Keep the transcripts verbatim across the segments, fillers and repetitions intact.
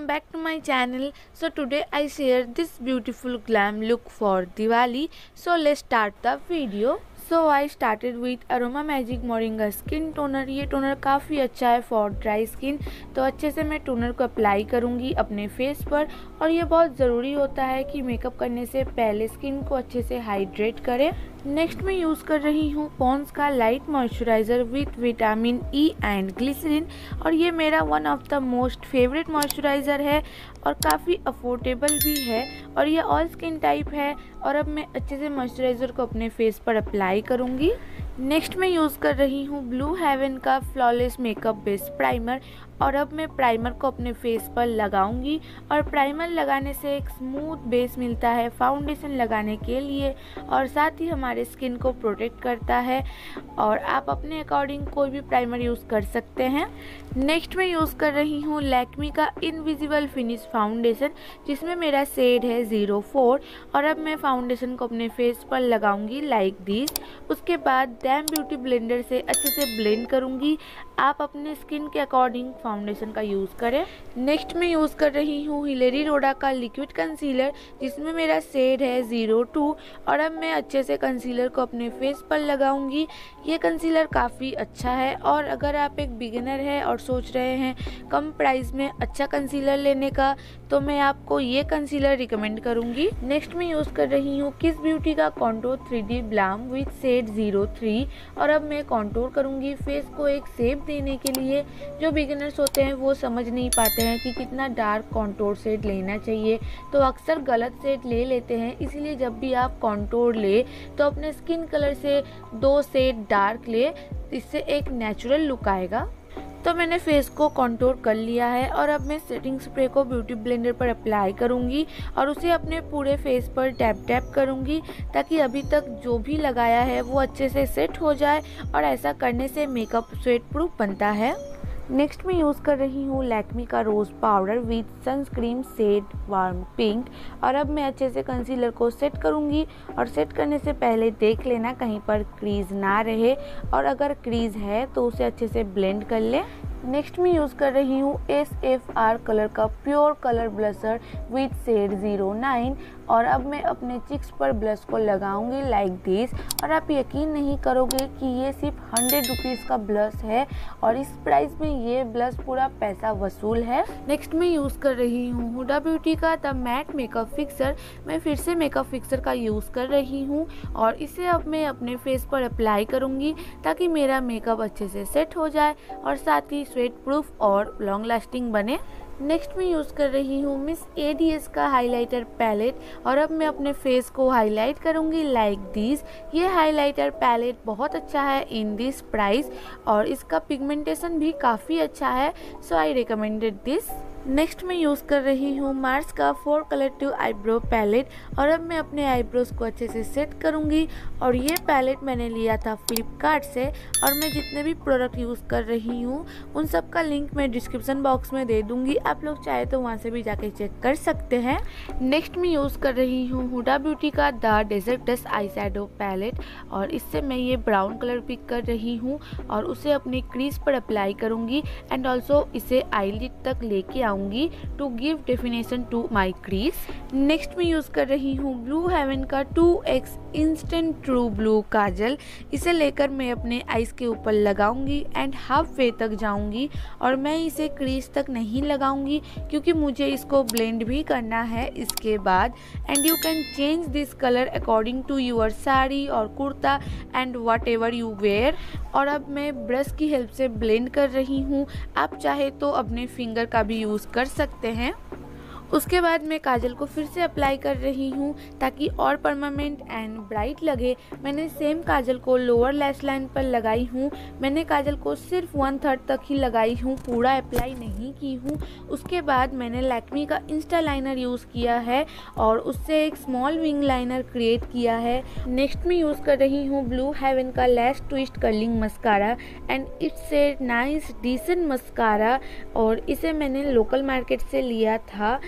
back to my channel. So today I share this beautiful glam look for Diwali. So let's start the video. So I started with Aroma Magic Moringa skin toner. ये toner काफ़ी अच्छा है for dry skin. तो अच्छे से मैं toner को apply करूँगी अपने फेस पर। और ये बहुत ज़रूरी होता है कि मेकअप करने से पहले स्किन को अच्छे से हाइड्रेट करें। नेक्स्ट मैं यूज़ कर रही हूँ पॉन्ड्स का light moisturiser with vitamin E and glycerin. और ये मेरा one of the most favourite moisturiser है और काफ़ी अफोर्डेबल भी है। और ये ऑल स्किन टाइप है। और अब मैं अच्छे से मॉइस्चराइज़र को अपने फेस पर अप्लाई करूँगी। नेक्स्ट मैं यूज़ कर रही हूँ ब्लू हेवन का फ्लॉलेस मेकअप बेस प्राइमर। और अब मैं प्राइमर को अपने फेस पर लगाऊंगी। और प्राइमर लगाने से एक स्मूथ बेस मिलता है फाउंडेशन लगाने के लिए और साथ ही हमारे स्किन को प्रोटेक्ट करता है। और आप अपने अकॉर्डिंग कोई भी प्राइमर यूज़ कर सकते हैं। नेक्स्ट मैं यूज़ कर रही हूँ लैक्मी का इनविजिबल फिनिश फाउंडेशन, जिसमें मेरा शेड है ज़ीरो फोर। और अब मैं फाउंडेशन को अपने फेस पर लगाऊंगी लाइक दिस। उसके बाद डैम ब्यूटी ब्लेंडर से अच्छे से ब्लेंड करूँगी। आप अपने स्किन के अकॉर्डिंग फाउंडेशन का यूज़ करें। नेक्स्ट मैं यूज़ कर रही हूँ हिलेरी रोडा का लिक्विड कंसीलर, जिसमें मेरा शेड है ज़ीरो टू। और अब मैं अच्छे से कंसीलर को अपने फेस पर लगाऊंगी। ये कंसीलर काफ़ी अच्छा है। और अगर आप एक बिगिनर है और सोच रहे हैं कम प्राइस में अच्छा कंसीलर लेने का, तो मैं आपको ये कंसीलर रिकमेंड करूँगी। नेक्स्ट मैं यूज़ कर रही हूँ किस ब्यूटी का contour three D balm with shade zero three. और अब मैं कॉन्टोर करूँगी फेस को एक शेप देने के लिए। जो बिगिनर्स होते हैं वो समझ नहीं पाते हैं कि कितना डार्क कॉन्टोर शेड लेना चाहिए, तो अक्सर गलत शेड ले लेते हैं। इसलिए जब भी आप कॉन्टोर ले तो अपने स्किन कलर से दो शेड डार्क ले, इससे एक नेचुरल लुक आएगा। तो मैंने फेस को कॉन्टोर कर लिया है। और अब मैं सेटिंग स्प्रे को ब्यूटी ब्लेंडर पर अप्लाई करूंगी और उसे अपने पूरे फेस पर टैप टैप करूंगी, ताकि अभी तक जो भी लगाया है वो अच्छे से सेट हो जाए। और ऐसा करने से मेकअप स्वेट प्रूफ बनता है। नेक्स्ट मैं यूज़ कर रही हूँ लैक्मी का rose powder with sunscreen shade warm pink. और अब मैं अच्छे से कंसीलर को सेट करूँगी। और सेट करने से पहले देख लेना कहीं पर क्रीज ना रहे, और अगर क्रीज है तो उसे अच्छे से ब्लेंड कर लें। नेक्स्ट मैं यूज़ कर रही हूँ एस एफ आर कलर का pure colour blusher with shade zero nine. और अब मैं अपने चिक्स पर ब्लश को लगाऊंगी लाइक दिस। और आप यकीन नहीं करोगे कि ये सिर्फ हंड्रेड रुपीज़ का ब्लश है और इस प्राइस में ये ब्लश पूरा पैसा वसूल है। नेक्स्ट मैं यूज़ कर रही हूँ हुडा ब्यूटी का द मैट मेकअप फिक्सर। मैं फिर से मेकअप फिक्सर का यूज़ कर रही हूँ और इसे अब मैं अपने फेस पर अप्लाई करूँगी, ताकि मेरा मेकअप अच्छे से सेट हो जाए और साथ ही स्वेट प्रूफ और लॉन्ग लास्टिंग बने। नेक्स्ट मैं यूज़ कर रही हूँ मिस ए डी एस का हाइलाइटर पैलेट। और अब मैं अपने फेस को हाईलाइट करूँगी लाइक दिस। ये हाइलाइटर पैलेट बहुत अच्छा है इन दिस प्राइस और इसका पिगमेंटेशन भी काफ़ी अच्छा है, so I recommended this. Next मैं यूज़ कर रही हूँ मार्स का four colour two eyebrow palette. और अब मैं अपने आईब्रोज को अच्छे से सेट करूँगी। और ये पैलेट मैंने लिया था फ्लिपकार्ट से। और मैं जितने भी प्रोडक्ट यूज़ कर रही हूँ उन सब का लिंक मैं डिस्क्रिप्शन बॉक्स में दे दूँगी, आप लोग चाहे तो वहाँ से भी जाके चेक कर सकते हैं। नेक्स्ट मैं यूज़ कर रही हूँ हुडा ब्यूटी का the desert dust eye shadow palette. और इससे मैं ये ब्राउन कलर पिक कर रही हूँ और उसे अपने क्रीज पर अप्लाई करूँगी एंड ऑल्सो इसे आईलिड तक लेके आऊँगी to give definition to my crease. Next मैं यूज़ कर रही हूँ ब्लू हेवन का two X instant true blue kajal. इसे लेकर मैं अपने आईज के ऊपर लगाऊंगी एंड हाफ वे तक जाऊंगी। और मैं इसे क्रीज तक नहीं लगाऊंगी क्योंकि मुझे इसको ब्लेंड भी करना है इसके बाद। And you can change this colour according to your sari और kurta and whatever you wear. और अब मैं ब्रश की हेल्प से ब्लेंड कर रही हूँ, आप चाहे तो अपने फिंगर का भी यूज़ कर सकते हैं। उसके बाद मैं काजल को फिर से अप्लाई कर रही हूँ ताकि और परमानेंट एंड ब्राइट लगे। मैंने सेम काजल को लोअर लैश लाइन पर लगाई हूँ। मैंने काजल को सिर्फ वन थर्ड तक ही लगाई हूँ, पूरा अप्लाई नहीं की हूँ। उसके बाद मैंने लैक्मी का इंस्टा लाइनर यूज़ किया है और उससे एक स्मॉल विंग लाइनर क्रिएट किया है। नेक्स्ट मैं यूज़ कर रही हूँ ब्लू हेवन का lash twist curling mascara and it's a nice decent mascara. और इसे मैंने लोकल मार्केट से लिया था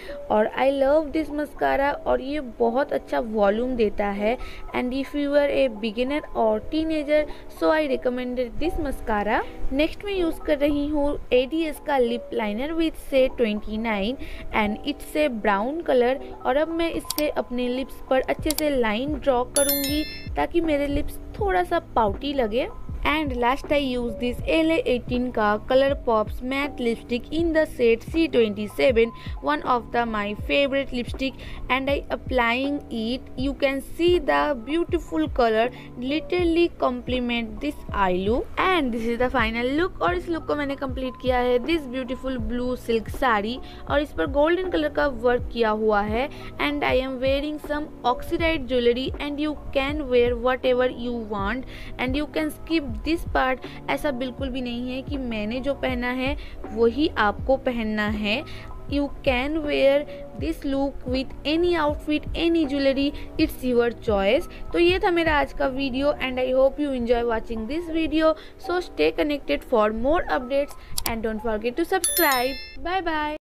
और आई लव दिस मस्कारा और ये बहुत अच्छा वॉल्यूम देता है and if you are a beginner और teenager so I recommended this mascara. Next मैं यूज़ कर रही हूँ ए डी एस का lip liner with shade twenty nine and it's shade brown colour और अब मैं इससे अपने लिप्स पर अच्छे से लाइन ड्रॉ करूँगी ताकि मेरे लिप्स थोड़ा सा पाउटी लगे। And last I use this L A eighteen का Color Pops matte lipstick in the shade C twenty-seven, one of the my favorite lipstick, and I applying it. You can see the beautiful color literally complement this eye look and this is the final look। और इस look को मैंने complete किया है this beautiful blue silk sari और इस पर golden color का work किया हुआ है and I am wearing some oxidized jewelry and you can wear whatever you want and you can skip this part. ऐसा बिल्कुल भी नहीं है कि मैंने जो पहना है वही आपको पहनना है। You can wear this look with any outfit any jewellery, it's your choice. तो ये था मेरा आज का video and I hope you enjoy watching this video. So stay connected for more updates and don't forget to subscribe. Bye bye.